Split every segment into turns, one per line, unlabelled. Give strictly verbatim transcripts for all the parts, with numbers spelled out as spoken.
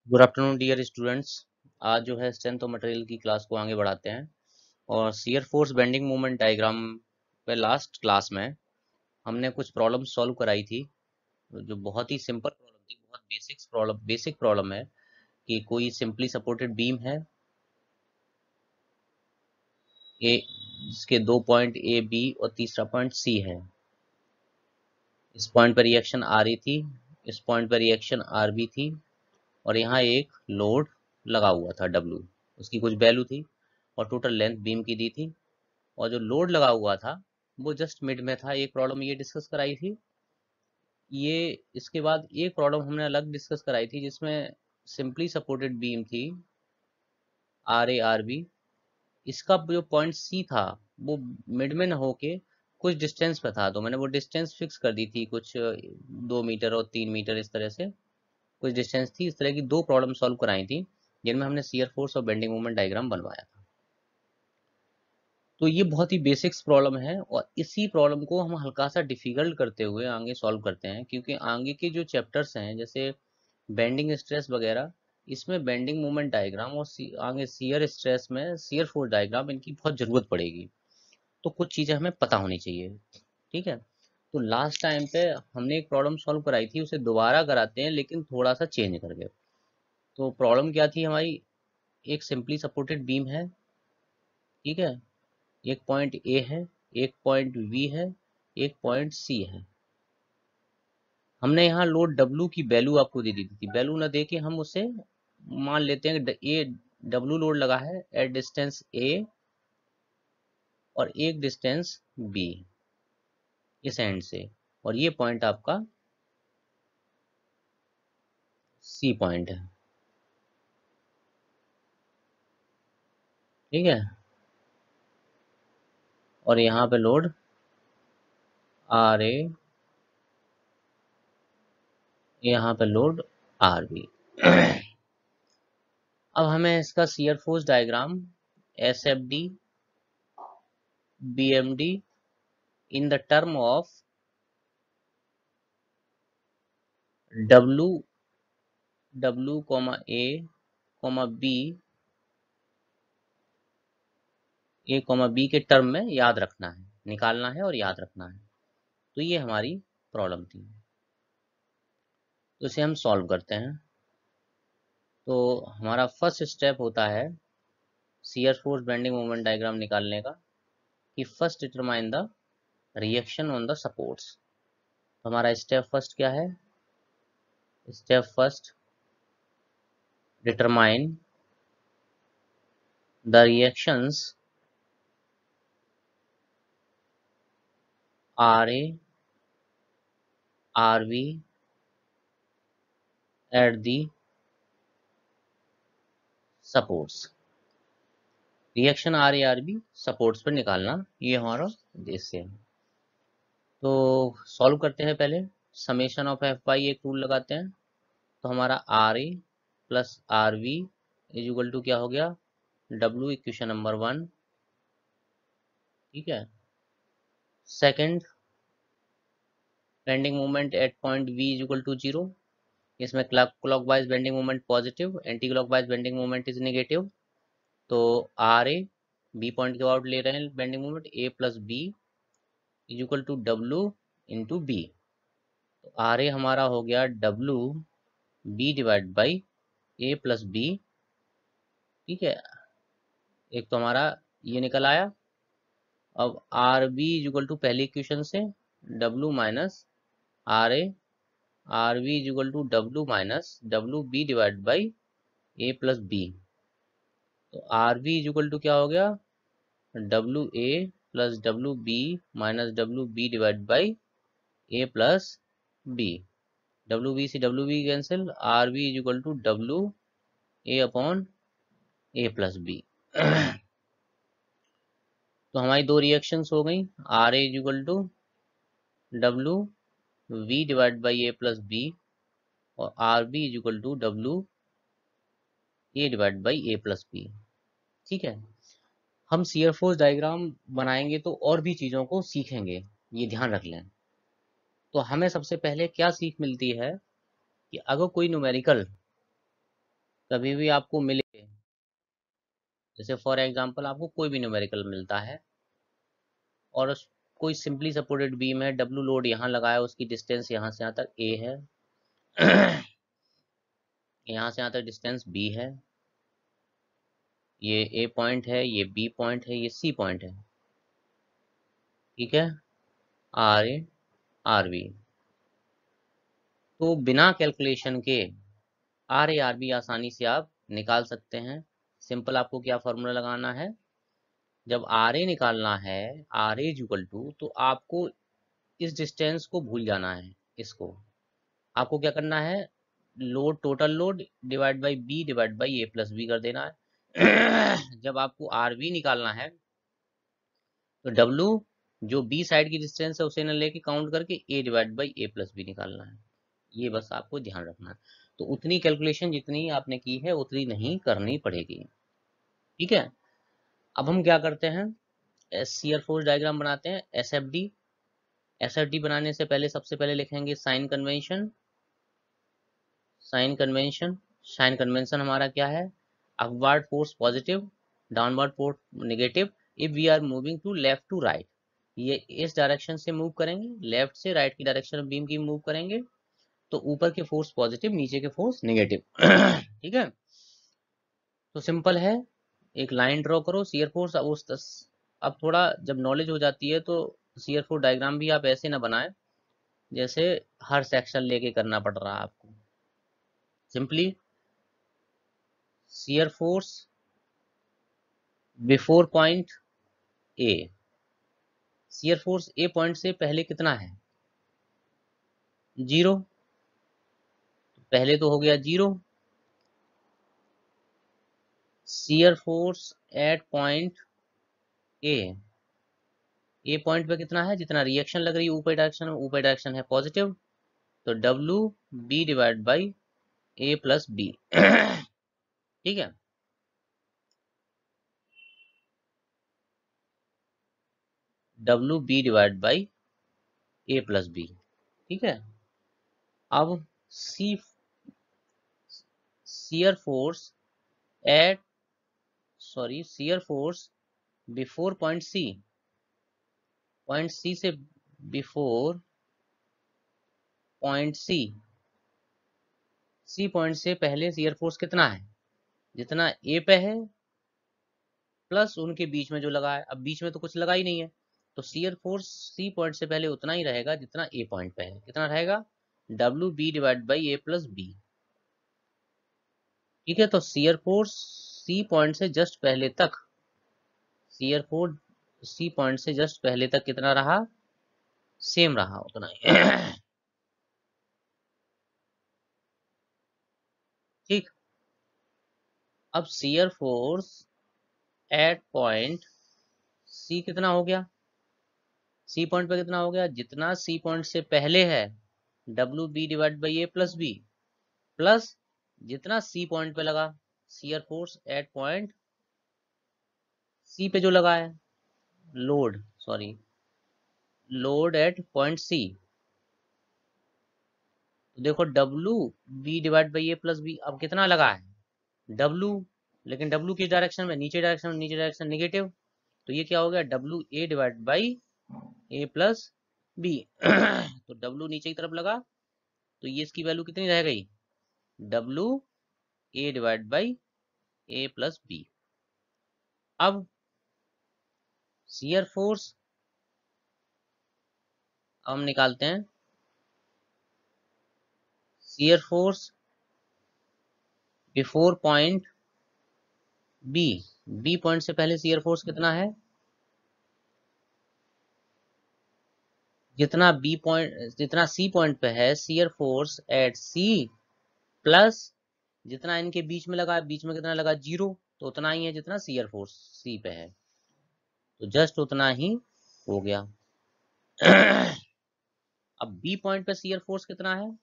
Good afternoon dear students. आज जो है स्ट्रेंथ ऑफ मटेरियल की क्लास को आगे बढ़ाते हैं और shear force bending moment diagram पे लास्ट क्लास में हमने कुछ प्रॉब्लम सॉल्व कराई थी जो बहुत ही सिंपल प्रॉब्लम थी। बहुत बेसिक्स प्रॉब्लम बेसिक प्रॉब्लम है कि कोई सिंपली सपोर्टेड बीम है ए, जिसके दो पॉइंट ए बी और तीसरा पॉइंट सी है। इस पॉइंट पर रिएक्शन आ रही थी, इस पॉइंट पर रिएक्शन आर बी थी और यहाँ एक लोड लगा हुआ था डब्ल्यू, उसकी कुछ वैल्यू थी और टोटल लेंथ बीम की दी थी और जो लोड लगा हुआ था वो जस्ट मिड में था। एक प्रॉब्लम ये डिस्कस कराई थी। ये इसके बाद एक प्रॉब्लम हमने अलग डिस्कस कराई थी जिसमें सिंपली सपोर्टेड बीम थी आर ए आर बी। इसका जो पॉइंट सी था वो मिड में न होके कुछ डिस्टेंस पे था, तो मैंने वो डिस्टेंस फिक्स कर दी थी, कुछ दो मीटर और तीन मीटर इस तरह से कुछ डिस्टेंस थी। इस तरह की दो प्रॉब्लम सॉल्व कराई थी जिनमें हमने शियर फोर्स और बेंडिंग मोमेंट डायग्राम बनवाया था। तो ये बहुत ही बेसिक्स प्रॉब्लम है और इसी प्रॉब्लम को हम हल्का सा डिफिकल्ट करते हुए आगे सॉल्व करते हैं, क्योंकि आगे के जो चैप्टर्स हैं जैसे बेंडिंग स्ट्रेस वगैरह, इसमें बेंडिंग मोमेंट डायग्राम और सी, आगे शियर स्ट्रेस में शियर फोर्स डायग्राम इनकी बहुत जरूरत पड़ेगी। तो कुछ चीजें हमें पता होनी चाहिए। ठीक है, तो लास्ट टाइम पे हमने एक प्रॉब्लम सॉल्व कराई थी, उसे दोबारा कराते हैं लेकिन थोड़ा सा चेंज करके। तो प्रॉब्लम क्या थी हमारी? एक सिंपली सपोर्टेड बीम है, ठीक है, एक पॉइंट ए है, एक पॉइंट बी है, एक पॉइंट सी है। हमने यहाँ लोड डब्लू की वैल्यू आपको दे दी थी। वैल्यू ना दे के हम उसे मान लेते हैं कि ए डब्लू लोड लगा है एट डिस्टेंस ए और एक डिस्टेंस बी इस एंड से, और ये पॉइंट आपका सी पॉइंट है। ठीक है, और यहाँ पे लोड आर ए, यहाँ पे लोड आर बी। अब हमें इसका shear force diagram S F D B M D in the term of W W comma A comma B A comma B के टर्म में याद रखना है, निकालना है और याद रखना है। तो ये हमारी प्रॉब्लम थी, तो इसे हम सॉल्व करते हैं। तो हमारा फर्स्ट स्टेप होता है shear force bending moment diagram निकालने का, कि first determine the reaction on the supports. हमारा स्टेप फर्स्ट क्या है? Step first, determine the reactions R A R B at the supports. Reaction R A R B supports पर निकालना, ये हमारा उद्देश्य है। तो सॉल्व करते हैं। पहले समेशन ऑफ एफ बाई एक रूल लगाते हैं। तो हमारा R A plus R B is equal to क्या हो गया? W, equation number one. ठीक है, second, bending moment at point B is equal to zero. इसमें clockwise bending moment positive, anti clockwise bending moment is negative. तो R A B point के out ले रहे हैं bending moment, A plus B is equal to W into B. तो R A हमारा हो गया W B divide by A plus B. ठीक है, एक तो हमारा ये निकल आया। अब R B is equal to पहली इक्वेशन से W minus R A, R B is equal to W minus W B divide by A plus B. तो R B is equal to क्या हो गया? W A plus W B minus W B divide by A plus B. W B से W B cancel, R B is equal to W A upon A plus B. तो हमारी दो reactions हो गई, R A is equal to W V divide by A plus B और R B is equal to W A divide by A plus B. ठीक है, हम shear force diagram बनाएंगे तो और भी चीजों को सीखेंगे, ये ध्यान रख लें। तो हमें सबसे पहले क्या सीख मिलती है कि अगर कोई न्यूमेरिकल कभी भी आपको मिले, जैसे फॉर एग्जांपल आपको कोई भी न्यूमेरिकल मिलता है और उस कोई सिंपली सपोर्टेड बीम है, डब्ल्यू लोड यहाँ लगाया, उसकी डिस्टेंस यहाँ से यहाँ तक ए है, यहाँ से यहाँ तक डिस्टेंस बी है, ये ए पॉइंट है, ये बी पॉइंट है, ये सी पॉइंट है, ठीक है, आर ए आर बी। तो बिना कैलकुलेशन के आर ए आर बी आसानी से आप निकाल सकते हैं। सिंपल आपको क्या फॉर्मूला लगाना है, जब आर ए निकालना है, आर ए इक्वल टू, तो आपको इस डिस्टेंस को भूल जाना है, इसको आपको क्या करना है, load, total load divide by B divide by A plus B कर देना है। जब आपको आर बी निकालना है तो डब्लू जो बी साइड की डिस्टेंस है उसे न लेके काउंट करके A divide by A plus B निकालना है। ये बस आपको ध्यान रखना है। तो उतनी कैलकुलेशन जितनी आपने की है उतनी नहीं करनी पड़ेगी, ठीक है। अब हम क्या करते हैं, शियर फोर्स डायग्राम बनाते हैं, S F D. S F D बनाने से पहले सबसे पहले लिखेंगे sign convention. Sign convention sign convention हमारा क्या है, upward force positive, downward force negative if we are moving to left to right. ये इस डायरेक्शन से मूव करेंगे, लेफ्ट से राइट की डायरेक्शन में बीम की मूव करेंगे तो ऊपर के फोर्स पॉजिटिव, नीचे के फोर्स नेगेटिव। ठीक है, तो सिंपल है, एक लाइन ड्रॉ करो शियर फोर्स। अब उस तस, अब थोड़ा जब नॉलेज हो जाती है तो शियर फोर्स डायग्राम भी आप ऐसे ना बनाएं जैसे हर सेक्शन लेके करना पड़ रहा है आपको। Simply shear force before point A, shear force A point से पहले कितना है, जीरो, पहले तो हो गया zero. Shear force at point A, A point पे कितना है, जितना रिएक्शन लग रही है ऊपर डायरेक्शन में, ऊपर डायरेक्शन है पॉजिटिव, तो W B divide by A plus B. ठीक है, W B divide by A plus B, ठीक है। अब C shear force at sorry shear force before point C, point C से before point C, C point से पहले shear force कितना है, जितना ए पे है प्लस उनके बीच में जो लगा है। अब बीच में तो कुछ लगा ही नहीं है, तो शियर फोर्स सी पॉइंट से पहले उतना ही रहेगा जितना ए पॉइंट पे है। कितना रहेगा, W B divide by A plus B, ठीक है। तो शियर फोर्स सी पॉइंट से जस्ट पहले तक, शियर फोर्स सी पॉइंट से जस्ट पहले तक कितना रहा, सेम रहा उतना ही। ठीक, अब shear force at point C कितना हो गया, सी पॉइंट पे कितना हो गया, जितना सी पॉइंट से पहले है W B divide by A plus B, plus जितना सी पॉइंट पे लगा, shear force at point C पे जो लगा है, load sorry load at point C, तो देखो W B divide by A plus B, अब कितना लगा है डब्ल्यू, लेकिन डब्ल्यू किस डायरेक्शन में, नीचे डायरेक्शन में, नीचे डायरेक्शन नेगेटिव, तो ये क्या हो गया W A divide by A plus B. तो डब्ल्यू नीचे की तरफ लगा तो ये इसकी वैल्यू कितनी रह गई, W A divide by A plus B. अब शियर फोर्स हम निकालते हैं, shear force before point B, B point से पहले शियर फोर्स कितना है, जितना बी पॉइंट जितना सी पॉइंट पे है shear force at C, plus जितना इनके बीच में लगा, बीच में कितना लगा जीरो, तो उतना ही है जितना शियर फोर्स सी पे है, तो जस्ट उतना ही हो गया। अब बी पॉइंट पे शियर फोर्स कितना है,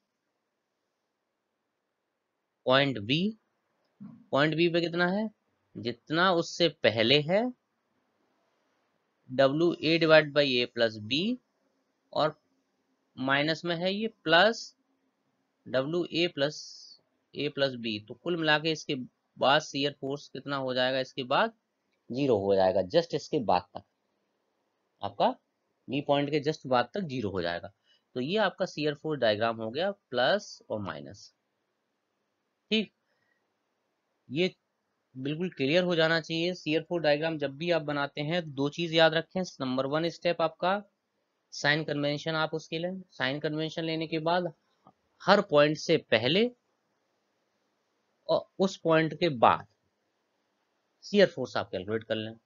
पॉइंट बी, पॉइंट बी पे कितना है, जितना उससे पहले है W A divide by A plus B, और माइनस में है ये plus W A plus A plus B, तो कुल मिला के इसके बाद शियर फोर्स कितना हो जाएगा, इसके बाद जीरो हो जाएगा, जस्ट इसके बाद तक आपका बी पॉइंट के जस्ट बाद तक जीरो हो जाएगा। तो ये आपका शियर फोर्स डायग्राम हो गया, प्लस और माइनस। ठीक, ये बिल्कुल क्लियर हो जाना चाहिए। शियर फोर्स डायग्राम जब भी आप बनाते हैं दो चीज याद रखें। नंबर वन स्टेप आपका साइन कन्वेंशन, आप उसके लिए साइन कन्वेंशन लेने के बाद हर पॉइंट से पहले और उस पॉइंट के बाद शियर फोर्स आप कैलकुलेट कर लें।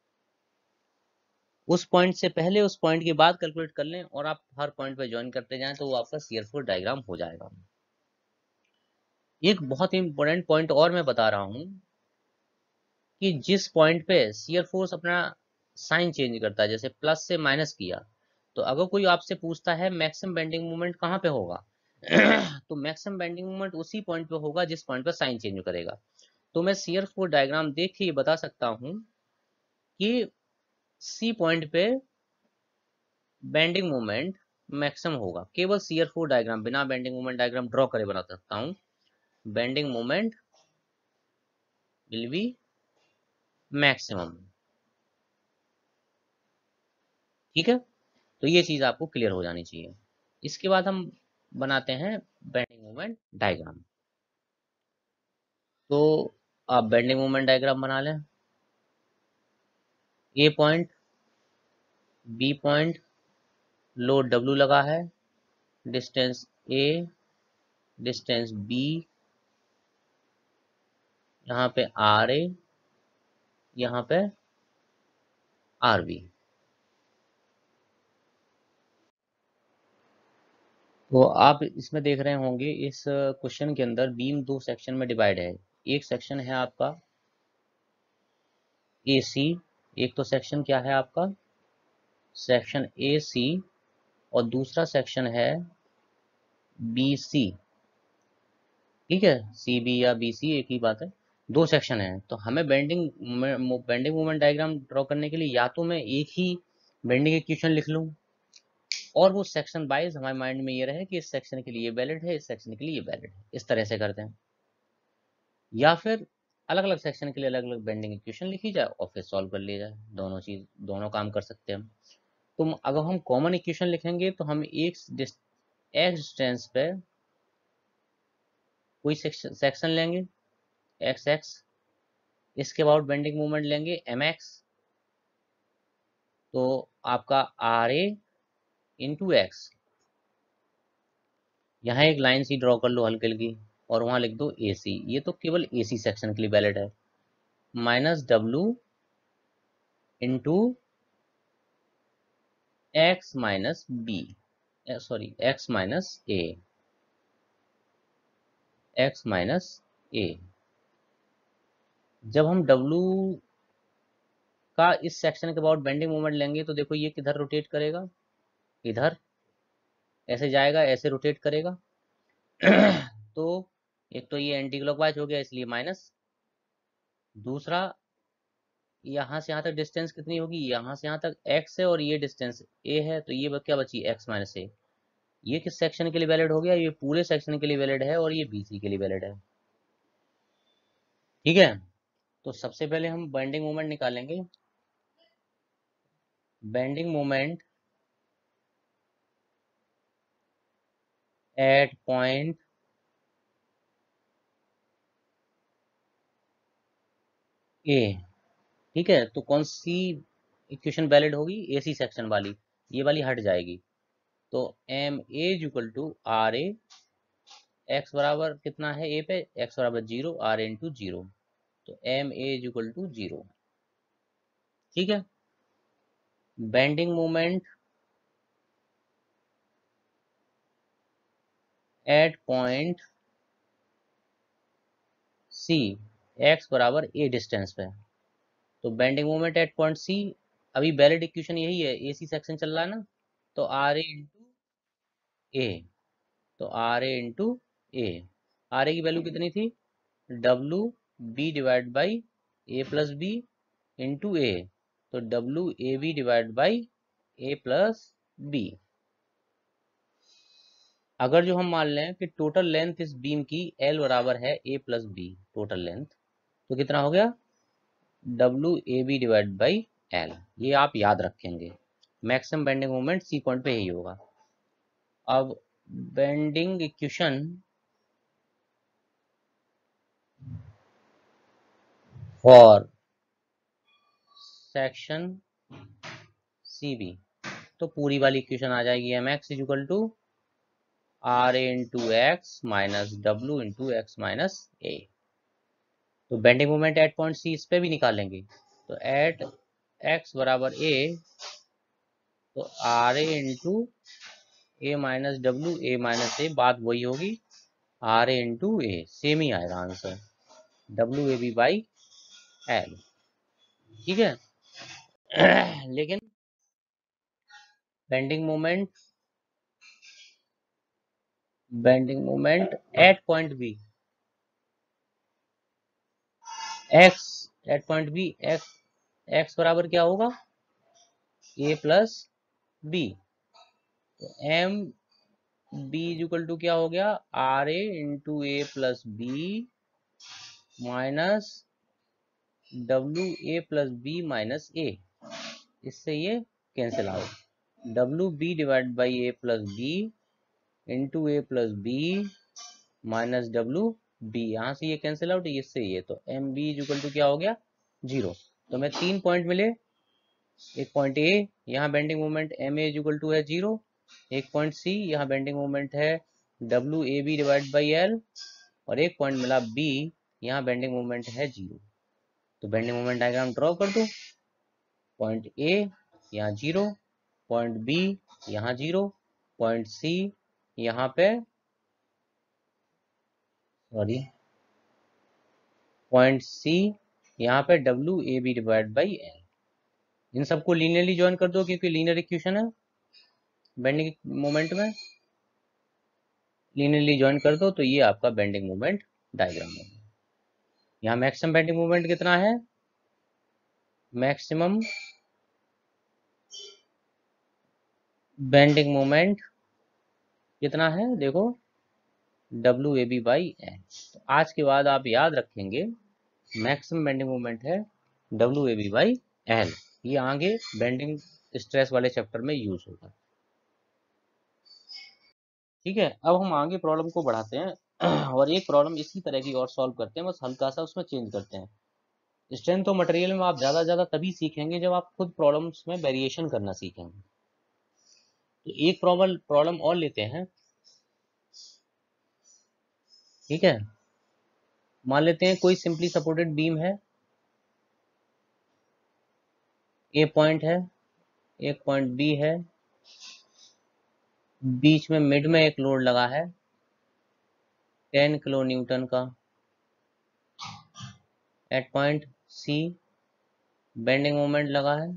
उस पॉइंट से पहले उस पॉइंट के बाद कैलकुलेट कर लें और आप हर पॉइंट पे ज्वाइन करते जाएं, तो वो आपका शियर फोर्स डायग्राम हो जाएगा। एक बहुत ही इंपॉर्टेंट पॉइंट और मैं बता रहा हूं कि जिस पॉइंट पे शियर फोर्स अपना साइन चेंज करता है, जैसे प्लस से माइनस किया, तो अगर कोई आपसे पूछता है मैक्सिमम बेंडिंग मोमेंट कहाँ पे होगा तो मैक्सिमम बेंडिंग मोमेंट उसी पॉइंट पे होगा जिस पॉइंट पे साइन चेंज करेगा। तो मैं शियर फोर्स डायग्राम देख के ये बता सकता हूं कि सी पॉइंट पे बेंडिंग मोमेंट मैक्सिमम होगा। केवल शियर फोर्स डायग्राम, बिना बेंडिंग मोमेंट डायग्राम ड्रॉ करे बता सकता हूं, bending moment will be maximum. ठीक है, तो ये चीज आपको क्लियर हो जानी चाहिए। इसके बाद हम बनाते हैं बेंडिंग मोमेंट डायग्राम। तो आप बेंडिंग मोमेंट डायग्राम बना लें। A point, B point, load W लगा है, डिस्टेंस ए, डिस्टेंस बी, यहाँ पे आर ए, यहाँ पे आर बी। तो आप इसमें देख रहे होंगे इस क्वेश्चन के अंदर बीम दो सेक्शन में डिवाइड है। एक सेक्शन है आपका ए सी, एक तो सेक्शन क्या है आपका सेक्शन ए सी, और दूसरा सेक्शन है बी सी। ठीक है, सी बी या बी सी एक ही बात है, दो सेक्शन है। तो हमें bending bending moment diagram draw करने के लिए या तो मैं एक ही बेंडिंग इक्वेशन लिख लूं और वो सेक्शन वाइज हमारे माइंड में ये रहे कि इस सेक्शन के लिए वैलिड है, इस सेक्शन के लिए वैलिड है, इस तरह से करते हैं। या फिर अलग अलग सेक्शन के लिए अलग अलग बेंडिंग इक्वेशन लिखी जाए और फिर सॉल्व कर लिया जाए। दोनों चीज, दोनों काम कर सकते हैं हम। तो अगर हम कॉमन इक्वेशन लिखेंगे तो हम एक एक्स डिस्टेंस पे कोई सेक्शन सेक्शन लेंगे एक्स एक्स, इसके बाद बेंडिंग मोमेंट लेंगे एम एक्स, तो आपका आर ए इंटू एक्स, यहाँ एक लाइन सी ड्रॉ कर लो हल्की हल्की और वहां लिख दो ए सी, ये तो केवल ए सी सेक्शन के लिए वैलिड है, minus W into X minus B, sorry X minus A, X minus A. जब हम डब्लू का इस सेक्शन के बाद बेंडिंग मोमेंट लेंगे तो देखो ये किधर रोटेट करेगा, इधर ऐसे जाएगा, ऐसे रोटेट करेगा तो एक तो ये एंटी क्लॉकवाइज हो गया इसलिए माइनस, दूसरा यहाँ से यहाँ तक डिस्टेंस कितनी होगी, यहाँ से यहाँ तक x है और ये डिस्टेंस a है, तो ये क्या बची x माइनस ए। ये किस सेक्शन के लिए वैलिड हो गया, ये पूरे सेक्शन के लिए वैलिड है और ये बीसी के लिए वैलिड है। ठीक है, तो सबसे पहले हम बेंडिंग मोमेंट निकालेंगे। Bending moment at point A. ठीक है, तो कौन सी इक्वेशन वैलिड होगी, एसी सेक्शन वाली, ये वाली हट जाएगी। तो M A equal to R A, X बराबर कितना है ए पे, एक्स बराबर जीरो, आर इंटू जीरो, तो M A equal to zero. ठीक है, bending moment at point C, X बराबर ए डिस्टेंस पे, तो बेंडिंग मोमेंट एट पॉइंट सी, अभी वैलिड इक्वेशन यही है, एसी सेक्शन चल रहा है ना, तो आर ए इंटू ए, तो R A into A, R A की वैल्यू कितनी थी, W B divide by A plus B into A, तो W A B divide by A plus B. अगर जो हम मान लें कि टोटल लेंथ इस बीम की एल बराबर है A plus B total length, तो कितना हो गया W A B divide by L. ये आप याद रखेंगे, maximum bending moment C point पे यही होगा। अब bending equation for section C B, तो पूरी वाली इक्वेशन आ जाएगी M X is equal to R A into X minus W into X minus A. तो bending moment at point C इस पे भी निकालेंगे, तो एट एक्स बराबर ए, तो R A into A minus W A minus A, बात वही होगी R A into A, same ही आएगा answer, W A B by L. ठीक है लेकिन bending moment bending moment at point B X, at point B X, X बराबर क्या होगा ए प्लस बी, तो एम बी इक्वल टू क्या हो गया R A into A plus B minus W A plus B minus A, इससे ये cancel out, W B divide by A plus B into A plus B minus W B, यहाँ से ये cancel out, इससे ये, तो M B equal to क्या हो गया जीरो। तो मैं तीन पॉइंट मिले, एक पॉइंट ए यहाँ bending moment M A equal to है जीरो, एक पॉइंट सी यहाँ बेंडिंग मोमेंट है W A B divide by L, और एक पॉइंट मिला बी यहाँ बेंडिंग मोमेंट है जीरो। तो बेंडिंग मोमेंट डायग्राम ड्रॉ कर दो, पॉइंट ए यहाँ जीरो, पॉइंट बी यहाँ जीरो, पॉइंट सी यहाँ पे सॉरी पॉइंट सी यहाँ पे W A B divide by L. इन सबको लीनियरली ज्वाइन कर दो क्योंकि लीनियर इक्वेशन है बेंडिंग मोमेंट में, लीनियरली ज्वाइन कर दो तो ये आपका बेंडिंग मोमेंट डायग्राम है। यहाँ मैक्सिमम बेंडिंग मोमेंट कितना है, मैक्सिमम बेंडिंग मोमेंट कितना है देखो W A B by L. तो आज के बाद आप याद रखेंगे मैक्सिमम बेंडिंग मोमेंट है W A B by L, ये आगे बेंडिंग स्ट्रेस वाले चैप्टर में यूज होगा। ठीक है, अब हम आगे प्रॉब्लम को बढ़ाते हैं और एक प्रॉब्लम इसी तरह की और सॉल्व करते हैं, बस हल्का सा उसमें चेंज करते हैं। स्ट्रेंथ ऑफ मटेरियल में आप ज़्यादा ज़्यादा तभी सीखेंगे जब आप खुद प्रॉब्लम्स में वेरिएशन करना सीखेंगे। तो एक प्रॉब्लम प्रॉब्लम और लेते हैं। ठीक है, मान लेते हैं कोई सिंपली सपोर्टेड बीम है, ए पॉइंट है, एक पॉइंट बी है, बीच में मिड में एक लोड लगा है टेन किलो न्यूटन का, at point C bending moment लगा है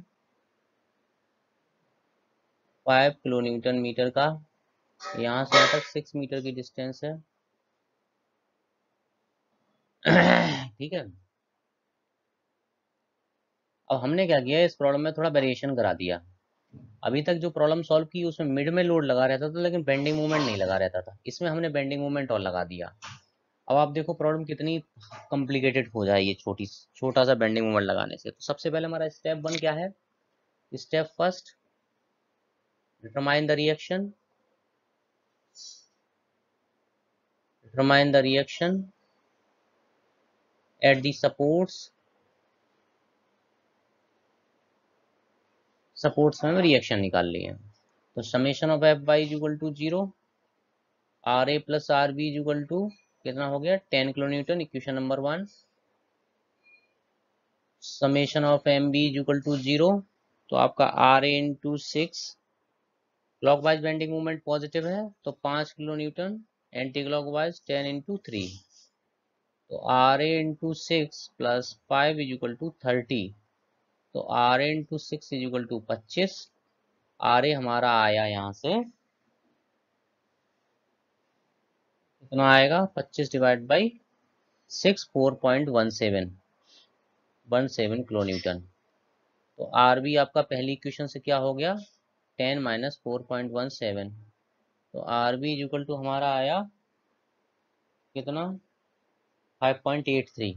फाइव किलो न्यूटन मीटर का, यहाँ से यहाँ तक सिक्स मीटर की डिस्टेंस है ठीक है, अब हमने क्या किया इस प्रॉब्लम में थोड़ा वेरिएशन करा दिया। अभी तक जो प्रॉब्लम सॉल्व की उसमें मिड में लोड लगा रहता था लेकिन बेंडिंग मोमेंट नहीं लगा रहता था, इसमें हमने बेंडिंग मोमेंट और लगा दिया। अब आप देखो प्रॉब्लम कितनी कॉम्प्लिकेटेड हो जाए ये छोटी छोटा सा बेंडिंग मोमेंट लगाने से। तो सबसे पहले हमारा स्टेप वन क्या है, step first determine the reaction, determine the reaction at the supports, supports में रिएक्शन निकाल लिए। तो summation of F Y equal to zero, R A plus R B equal to कितना हो गया ten kilo newton, equation number one. Summation of M B equal to zero, तो आपका R A into six, clockwise bending movement positive है तो पाँच kilo newton, anti clockwise ten into three, तो R A into six plus five is equal to thirty, तो R A into six is equal to पच्चीस। R A हमारा आया यहाँ से कितना आएगा पच्चीस divide by six, four point one seven one seven kilo newton. तो आर बी आपका पहली इक्वेशन से क्या हो गया ten minus four point one seven, तो R B is equal to हमारा आया कितना, फाइव पॉइंट एट थ्री।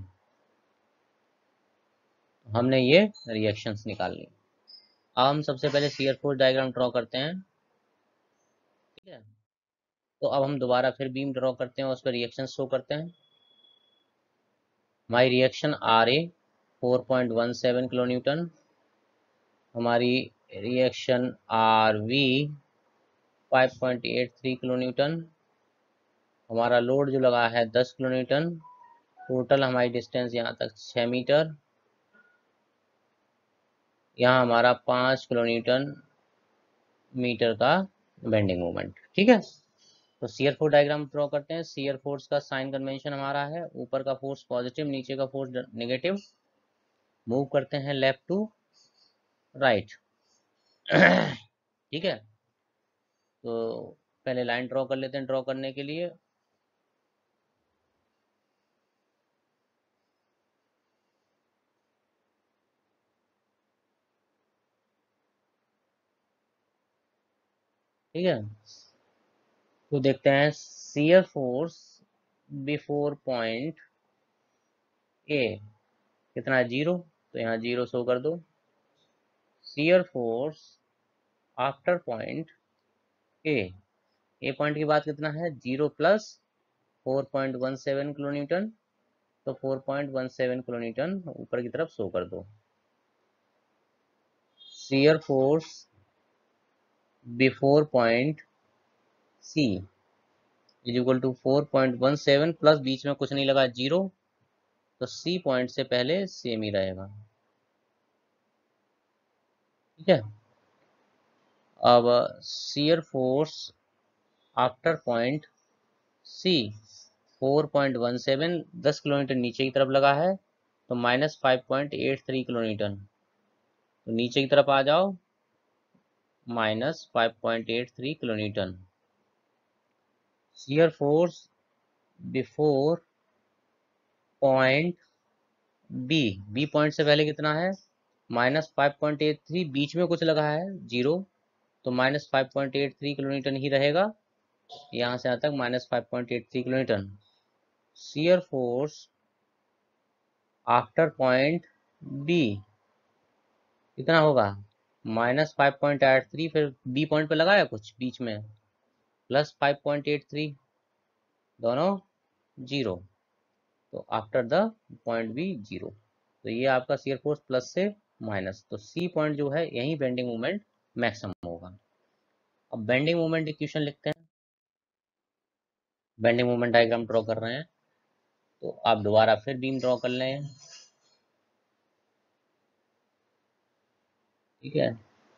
हमने ये रिएक्शंस निकाल ली। अब हम सबसे पहले शियर फोर्स डायग्राम ड्रॉ करते हैं, ठीक है। तो अब हम दोबारा फिर बीम ड्रॉ करते हैं और उस पर रिएक्शन शो करते हैं। हमारी reaction R A four point one seven kilo newton, हमारी reaction R V five point eight three kilo newton, हमारा लोड जो लगा है दस किलो न्यूटन, टोटल हमारी डिस्टेंस यहाँ तक छः मीटर, यहाँ हमारा पाँच किलो न्यूटन मीटर का बेंडिंग मोमेंट, ठीक है। तो शियर फोर्स डायग्राम ड्रॉ करते हैं। शियर फोर्स का साइन कन्वेंशन हमारा है, ऊपर का फोर्स पॉजिटिव, नीचे का फोर्स नेगेटिव। मूव करते हैं लेफ्ट टू राइट, ठीक है। तो पहले लाइन ड्रॉ कर लेते हैं। ड्रॉ करने के लिए ठीक है, तो देखते हैं shear force before point A कितना है, जीरो, तो यहाँ जीरो शो कर दो। Shear force after point A, A point के बाद कितना है, zero plus four point one seven kilo newton, तो four point one seven kilo newton ऊपर की तरफ शो कर दो। Shear force before point C is equal to four point one seven plus बीच में कुछ नहीं लगा, जीरो, तो सी पॉइंट से पहले सेम ही रहेगा, ठीक है। अब shear force after point C four point one seven, दस किलोमीटर नीचे की तरफ लगा है, तो minus five point eight three kilometre, तो नीचे की तरफ आ जाओ, minus five point eight three kilometre. Shear force before point B, B point से पहले कितना है, minus five point eight three, बीच में कुछ लगा है जीरो, तो minus five point eight three kilometre ही रहेगा, यहाँ से यहाँ तक minus five point eight three kilometre. Shear force after point B कितना होगा, minus five point eight three, फिर बी पॉइंट पे लगाया कुछ बीच में, plus five point eight three, दोनों जीरो, तो after the point B zero, तो ये आपका शियर फोर्स प्लस से माइनस, तो सी पॉइंट जो है यही बेंडिंग मोमेंट मैक्सिमम होगा। अब बेंडिंग मोमेंट इक्वेशन लिखते हैं। बेंडिंग मोमेंट डायग्राम ड्रॉ कर रहे हैं, तो आप दोबारा फिर बीम ड्रॉ कर लें, ठीक है।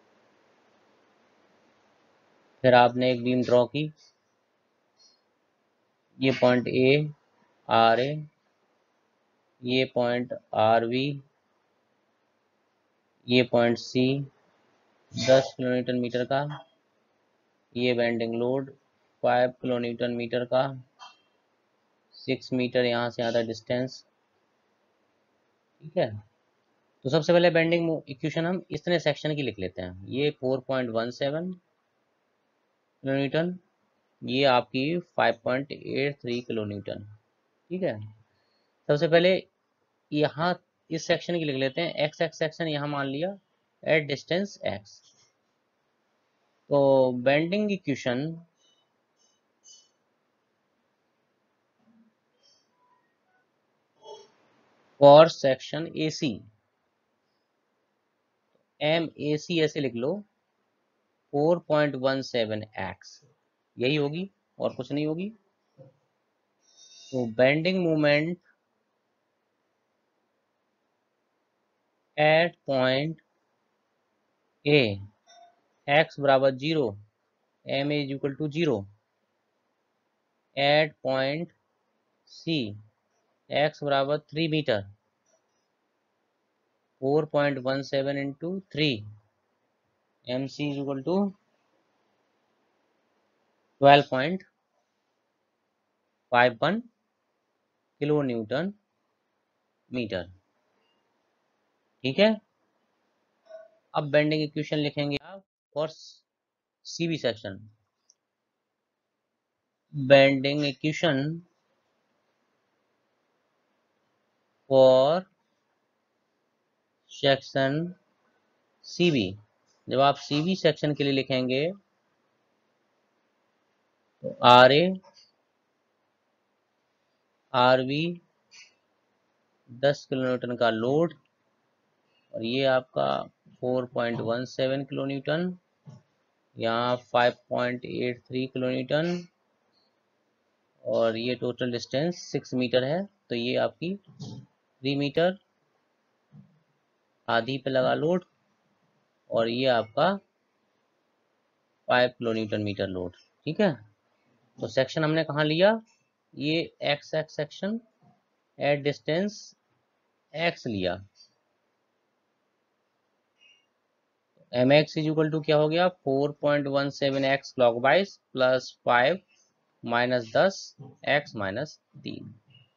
फिर आपने एक बीम ड्रॉ की, ये पॉइंट ए आर ए, ये पॉइंट आर बी, ये पॉइंट सी दस किलो न्यूटन मीटर का, ये bending load five kilo newton metre का, सिक्स मीटर यहाँ से आता डिस्टेंस, ठीक है। तो सबसे पहले बेंडिंग इक्वेशन हम इतने सेक्शन की लिख लेते हैं। ये four point one seven kilo newton, ये आपकी five point eight three kilo newton, ठीक है। सबसे पहले यहाँ इस सेक्शन की लिख लेते हैं, एक्स एक्स सेक्शन यहाँ मान लिया एट डिस्टेंस एक्स। तो bending equation for section A C, M A C ऐसे लिख लो, four point one seven X, यही होगी और कुछ नहीं होगी। तो bending moment at point A, X बराबर zero, M is equal to zero, at point C X बराबर three metre, four point one seven into three, M C is equal to twelve point five one kilo newton metre, ठीक है। अब bending equation लिखेंगे आप for C B section, bending equation for section C B. जब आप C B section के लिए लिखेंगे तो आर ए आर बी दस किलोन्यूटन का लोड और ये आपका चार पॉइंट एक सात किलोन्यूटन, यहाँ पाँच पॉइंट आठ तीन किलोन्यूटन और ये टोटल डिस्टेंस छह मीटर है। तो ये आपकी तीन मीटर आधी पे लगा लोड और ये आपका पाँच किलोन्यूटन मीटर लोड। ठीक है, तो सेक्शन हमने कहाँ लिया, ये X X section at distance X लिया। M X is equal to क्या हो गया, four point one seven X clockwise plus five minus दस एक्स माइनस तीन।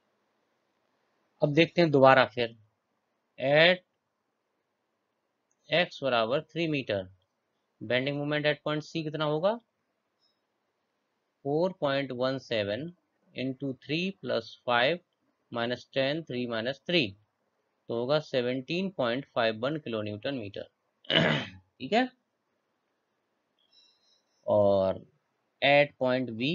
अब देखते हैं दोबारा फिर, एट एक्स बराबर three metre bending moment at point C कितना होगा, four point one seven into three plus five minus ten, three minus three, तो होगा seventeen point five one kilo newton metre. ठीक है, और एट पॉइंट बी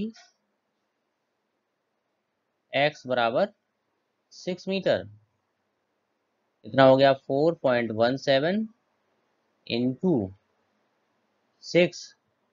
एक्स बराबर six metre, इतना हो गया four point one seven into six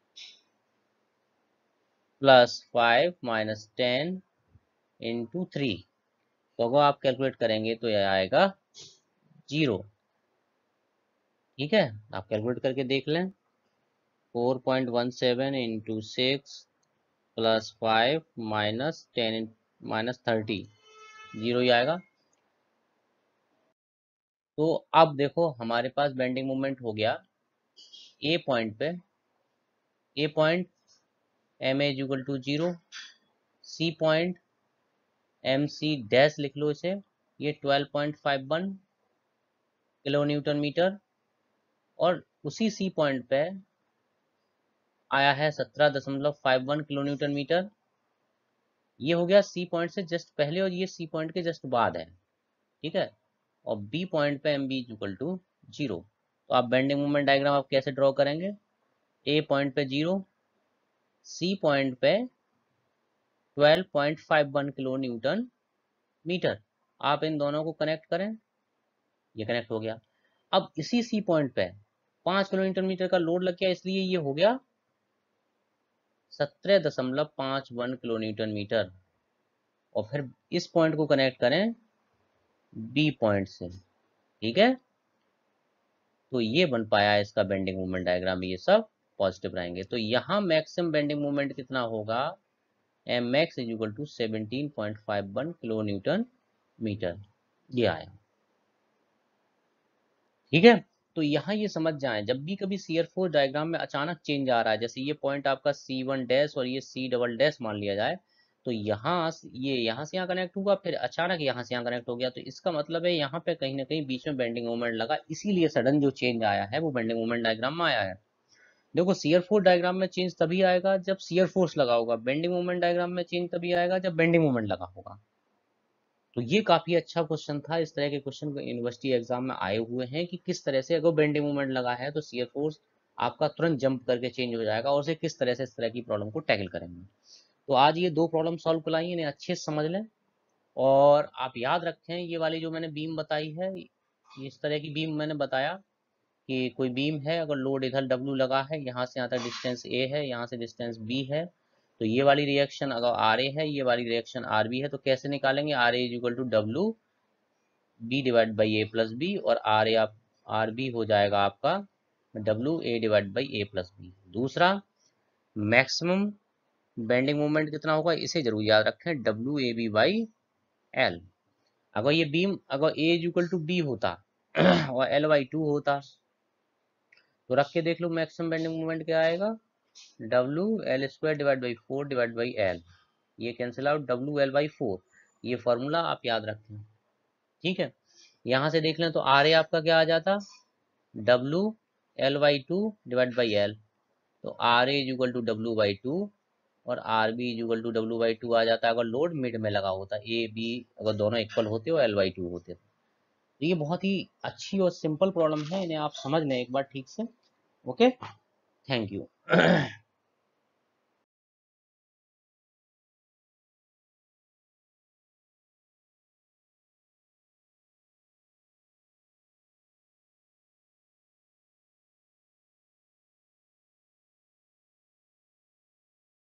plus five minus ten into three, तो अगर आप कैलकुलेट करेंगे तो यह आएगा जीरो। ठीक है, आप कैलकुलेट करके देख लें, four point one seven into six plus five minus ten minus thirty, zero ही आएगा। तो अब देखो हमारे पास बेंडिंग मोमेंट हो गया ए पॉइंट पे, A point M A equal to zero, C point M C dash लिख लो इसे, ये twelve point five one kilo newton metre, और उसी सी पॉइंट पे आया है सत्रह दशमलव five one kilo newton metre. ये हो गया सी पॉइंट से जस्ट पहले और ये सी पॉइंट के जस्ट बाद है। ठीक है, और बी पॉइंट पे M B equal to zero. तो आप बेंडिंग मोमेंट डायग्राम आप कैसे ड्रॉ करेंगे, ए पॉइंट पे जीरो, सी पॉइंट पे twelve point five one kilo newton metre, आप इन दोनों को कनेक्ट करें, ये कनेक्ट हो गया। अब इसी सी पॉइंट पे पांच किलो न्यूटन मीटर का लोड लग गया, इसलिए ये हो गया सत्रह दशमलव पांच वन किलो न्यूटन मीटर, और फिर इस पॉइंट को कनेक्ट करें बी पॉइंट से। ठीक है, तो ये बन पाया इसका बेंडिंग मोमेंट डायग्राम, ये सब पॉजिटिव रहेंगे। तो यहाँ मैक्सिमम बेंडिंग मोमेंट कितना होगा, M X is equal to seventeen point five one kilo newton metre, ये आया। ठीक है, तो यहाँ ये समझ जाएं, जब भी कभी शियर फोर्स डायग्राम में अचानक चेंज आ रहा है, जैसे ये पॉइंट आपका सी वन डैश और ये सी डबल डैश मान लिया जाए, तो यहाँ ये यहाँ से यहाँ कनेक्ट हुआ, फिर अचानक यहाँ से यहाँ कनेक्ट हो गया, तो इसका मतलब है यहाँ पे कहीं ना कहीं बीच में बेंडिंग मोमेंट लगा, इसीलिए सडन जो चेंज आया है वो बेंडिंग मोमेंट डायग्राम में आया है। देखो शियर फोर्स डायग्राम में चेंज तभी आएगा जब शियर फोर्स लगा होगा, बेंडिंग मोमेंट डायग्राम में चेंज तभी आएगा जब बेंडिंग मोमेंट लगा होगा। तो ये काफी अच्छा क्वेश्चन था, इस तरह के क्वेश्चन यूनिवर्सिटी एग्जाम में आए हुए हैं कि किस तरह से अगर बेंडिंग मोमेंट लगा है तो शियर फोर्स आपका तुरंत जंप करके चेंज हो जाएगा, और उसे किस तरह से इस तरह की प्रॉब्लम को टैकल करेंगे। तो आज ये दो प्रॉब्लम सॉल्व कराई, इन्हें अच्छे से समझ लें और आप याद रखें ये वाली जो मैंने बीम बताई है, इस तरह की बीम मैंने बताया कि कोई बीम है, अगर लोड इधर डब्ल्यू लगा है, यहाँ से यहाँ तक डिस्टेंस ए है, यहाँ से डिस्टेंस बी है, तो ये वाली रिएक्शन अगर आर ए है, ये वाली रिएक्शन आर बी है, तो कैसे निकालेंगे, R A is equal to W B divide by A plus B, और आर ए आप आर बी हो जाएगा आपका W A divide by A plus B. दूसरा, मैक्सिमम बेंडिंग मोमेंट कितना होगा, इसे जरूर याद रखें, W A B by L. अगर ये बीम अगर A is equal to B होता और एल बाई टू होता, तो रख के देख लो मैक्सिमम बेंडिंग मोमेंट क्या आएगा, W L square divide by four divide by L, ये cancel out, W L by four, ये फॉर्मूला आप याद रखें। ठीक है, यहाँ से देख लें तो आर ए आपका क्या आ जाता, W L by two divide by L, तो R A is equal to W by two और R B is equal to W by two आ जाता है अगर लोड मिड में लगा होता है, ए बी अगर दोनों इक्वल होते और एल बाई टू होते। तो ये बहुत ही अच्छी और सिंपल प्रॉब्लम है, इन्हें आप समझ लें एक बार ठीक से। Okay, thank you.